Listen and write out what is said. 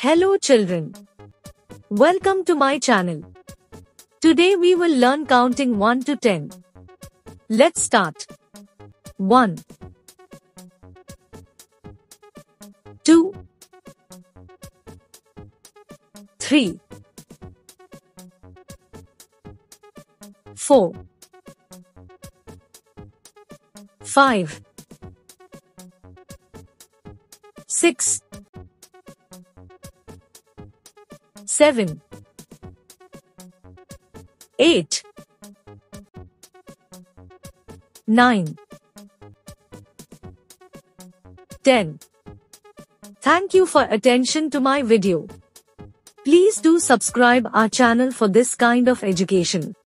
Hello children. Welcome to my channel. Today we will learn counting 1 to 10. Let's start. 1 2 3 4 5 6 7 8 9 10. Thank you for attention to my video. Please do subscribe our channel for this kind of education.